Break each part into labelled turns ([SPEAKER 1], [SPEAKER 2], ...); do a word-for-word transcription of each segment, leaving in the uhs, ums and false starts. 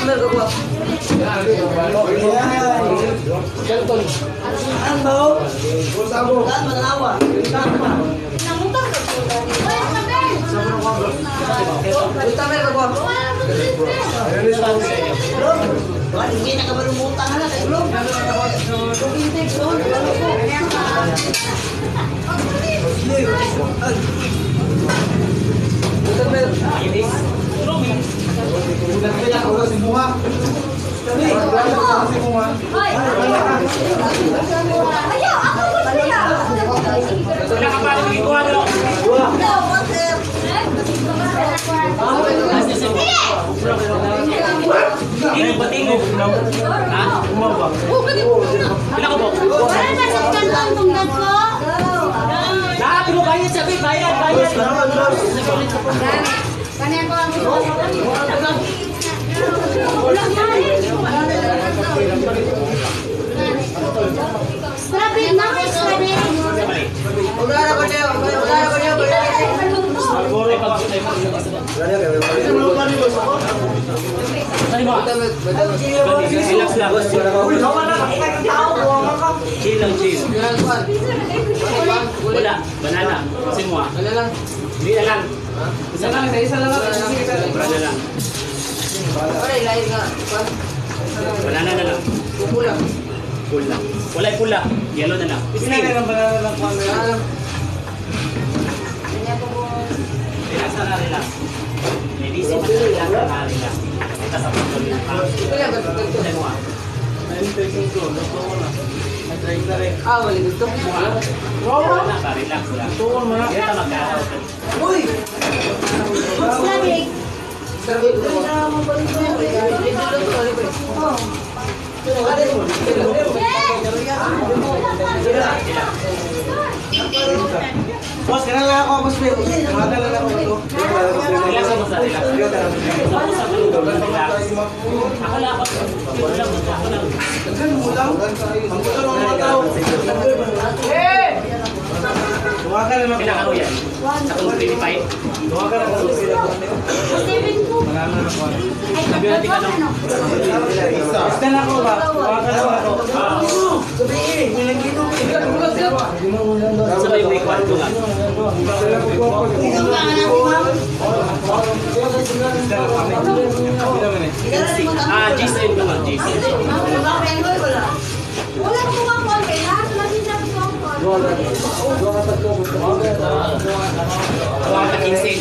[SPEAKER 1] number ko po. Ganton. Ang bawo. Sabo. Kan manawa. Namutan ko. Kita mer ko po. Wala hindi na kabalumutan na kay bro. Intake zone. Kita mer. Ini. Udah kaya udah semua. Kami udah semua. Ayo, aku bersedia. Sudah kapan gituan lo? Dua. Ini batingo. Ha? Umaw ba? Pila ko po? Wala na sa kantong tungdad ko. Lahat mo bayad sabi, bayad, bayad. Kanya ko ang Strawberry na may strawberry. Ulara ko niyo, ulara ko niyo. Relax lang. Chill lang, chill. Wala, banana. Kasi mo ah. Hindi na lang. Isa lang, isa lang. Banana lang. Banana na lang. Pula. Pula. Wala pula. Yellow na lang. Isa na lang banana lang. Relax na relax. Medicine na relax na relax. Kita sa pagkakas. Ito yan, ito mo ah. Nine-taking ko, ito ko na. Nag-try na rin. Ah, wala dito. Wow! Relax lang. Ito mo na. Kita magkakaroon. Uy!
[SPEAKER 2] Slavik.
[SPEAKER 1] Slavik. Oh. Bos, kenal lang ako, Bos Bill. Kenal lang ako ito.
[SPEAKER 3] Relax mo sa relax. Ako lang ako. Ako lang. Ako lang.
[SPEAKER 1] Daghan mo lang. Ang gusto ng mga tao. Eh! Tuwa ka naman.
[SPEAKER 3] Kailangan ko yan. Sa kung pinipay.
[SPEAKER 1] Tuwa ka naman.
[SPEAKER 2] Seven ko.
[SPEAKER 1] Marami na po.
[SPEAKER 2] Ay, tatlo ko ano?
[SPEAKER 1] Basta na ako ba? Tuwa ka naman ako. Sabihin, may nagino.
[SPEAKER 3] Sabay may kwarto nga.
[SPEAKER 2] Isang ka nga natin, ma'am.
[SPEAKER 3] Ah, G seven naman. G seven.
[SPEAKER 2] Wala ko kang call kay ha? Lagi na ko ang call.
[SPEAKER 3] Tuwa ka quince.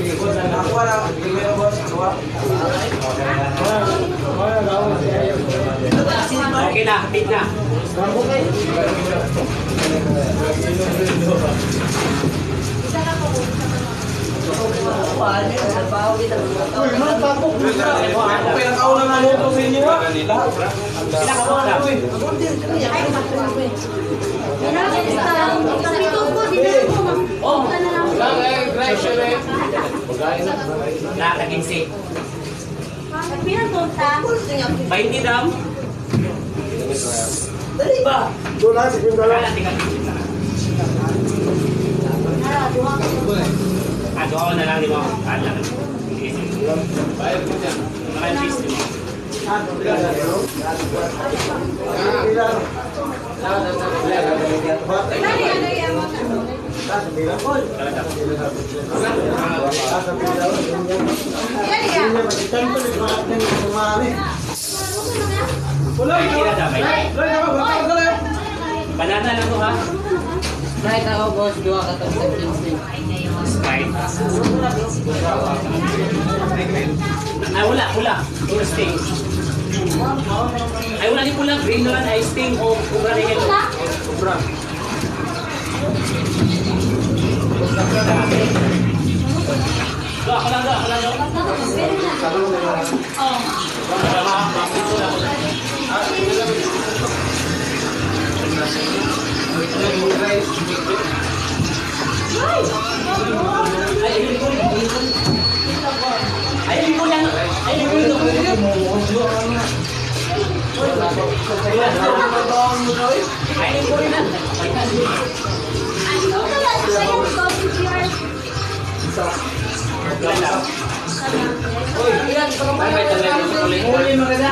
[SPEAKER 3] Okay na, kapit na.
[SPEAKER 1] Pinakauna na luto sa inyo ha?
[SPEAKER 2] Kapito ko, di na ako.
[SPEAKER 3] Oh,
[SPEAKER 2] Na
[SPEAKER 3] na quince.
[SPEAKER 2] Pinagpunta.
[SPEAKER 3] twenty dam.
[SPEAKER 1] Ba? Doon na, sige na lang.
[SPEAKER 3] Kala tingnan.
[SPEAKER 2] Nara, duha ka.
[SPEAKER 3] Ah, doon na lang di mo. Kala. Bayad mo dyan. Mga cheese di mo. Banana lang to ha.
[SPEAKER 1] Right ako, boss. Dua ka tapos sa quince.
[SPEAKER 3] Sprite. Ay, wala, wala. Pura sting. Ay, wala di pula. Green na lang ay sting o ubra rin ito. Ubra. Do, ako lang do, ako lang do. Ay, hindi ko lang. Ay, hindi ko lang. Ay, hindi ko lang.
[SPEAKER 2] Ano ka lang?
[SPEAKER 3] may talaga yung ulit.
[SPEAKER 1] Uli maganda.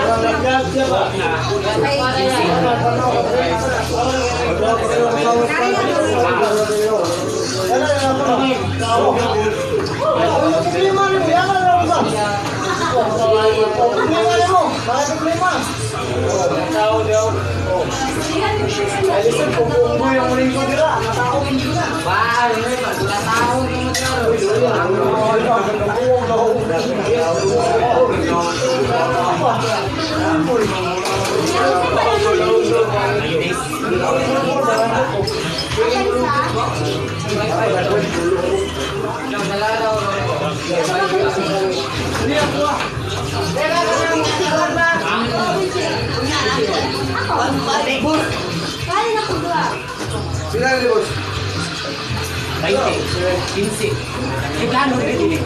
[SPEAKER 2] Kali na po dua.
[SPEAKER 4] Sila ni boss.
[SPEAKER 3] twenty, fifteen. Eh, plano rin din eh.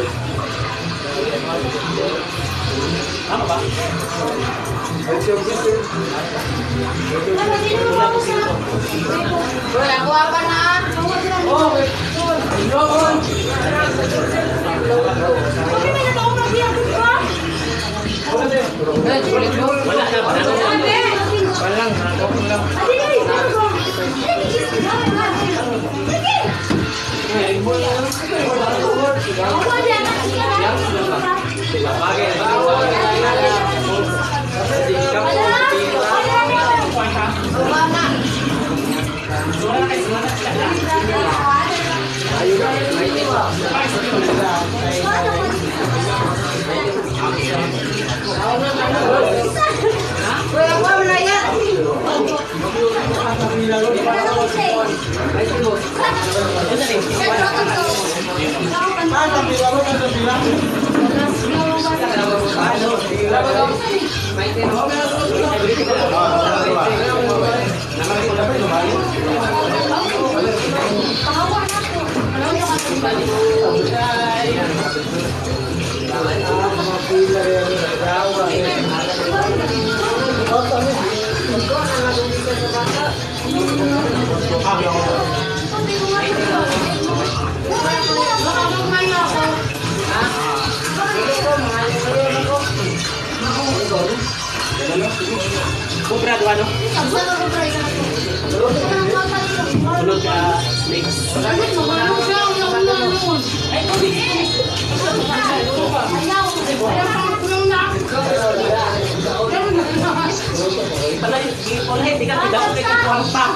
[SPEAKER 3] Tama ba?
[SPEAKER 4] Ay, siya gusto.
[SPEAKER 2] Ano din mo ako sa?
[SPEAKER 5] Uy, ako apa na?
[SPEAKER 1] Oh, wait. Yun.
[SPEAKER 2] Okay, may nataong mag-iyak ko.
[SPEAKER 5] Eh, sulit mo.
[SPEAKER 3] Wala na, wala na.
[SPEAKER 2] Ate!
[SPEAKER 1] Walang, ako lang.
[SPEAKER 2] Ate, dali! Ano ko? Sige! Ako dyan,
[SPEAKER 1] Bagay.
[SPEAKER 5] Uy, ako apa na yan?
[SPEAKER 3] Kumpra, ano? Sunod ka, next. Pala yung ipon, hindi ka tidak ko kay kuwang pa.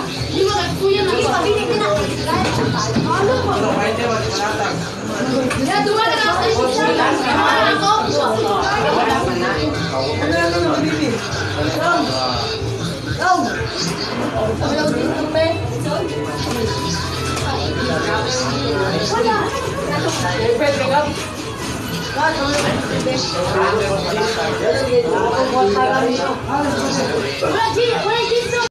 [SPEAKER 2] Wala, G! Wala, G!